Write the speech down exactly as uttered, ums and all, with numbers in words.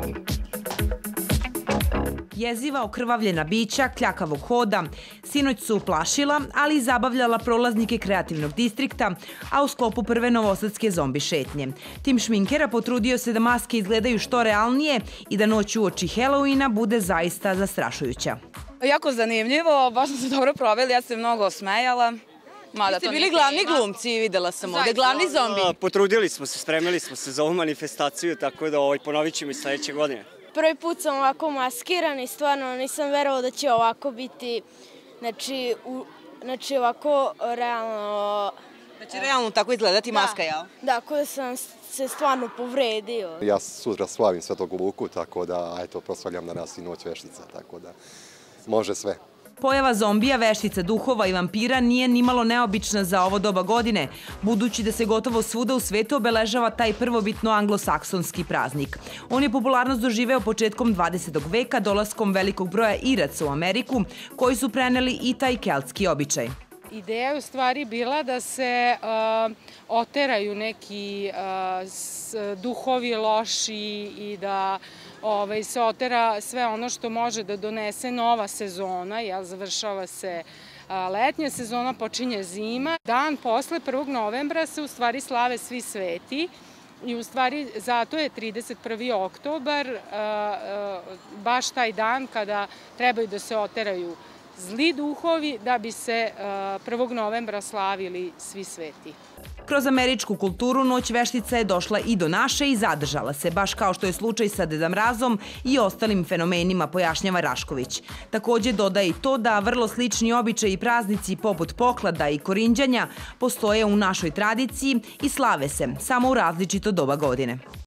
Jeziva, okrvavljena bića, kljakavog hoda, sinoć su plašila, ali i zabavljala prolaznike kreativnog distrikta, a u sklopu prve novosadske zombi šetnje. Tim šminkera potrudio se da maske izgledaju što realnije i da noć uoči Halloweena bude zaista zastrašujuća. Jako zanimljivo, baš smo se dobro proveli, ja sam se mnogo smejala. Vi ste bili glavni glumci, videla sam ovde, glavni zombi. Potrudili smo se, spremili smo se za ovu manifestaciju, tako da ponovit ćemo i sledeće godine. Prvi put sam ovako maskiran i stvarno nisam verovao da će ovako biti, znači, znači ovako realno... Da će realno tako izgledati maska, jel? Da, kada sam se stvarno povredio. Ja sutra slavim Svetog Luku, tako da, eto, proslavljam danas i noć veštica, tako da može sve. Pojava zombija, veštica, duhova i vampira nije nimalo neobična za ovo doba godine, budući da se gotovo svuda u svetu obeležava taj prvobitno anglosaksonski praznik. On je popularnost doživeo početkom dvadesetog veka dolaskom velikog broja Iraca u Ameriku, koji su preneli i taj keltski običaj. Ideja je u stvari bila da se oteraju neki duhovi loši i da se otera sve ono što može da donese nova sezona, jer završava se letnja sezona, počinje zima. Dan posle prvog novembra se u stvari slave svi sveti i u stvari zato je trideset prvi oktobar baš taj dan kada trebaju da se oteraju zli duhovi da bi se prvog novembra slavili svi sveti. Kroz američku kulturu noć veštica je došla i do naše i zadržala se, baš kao što je slučaj sa Deda Mrazom i ostalim fenomenima, pojašnjava Rašković. Takođe dodaje i to da vrlo slični običaji i praznici poput poklada i korinđanja postoje u našoj tradiciji i slave se, samo u različito doba godine.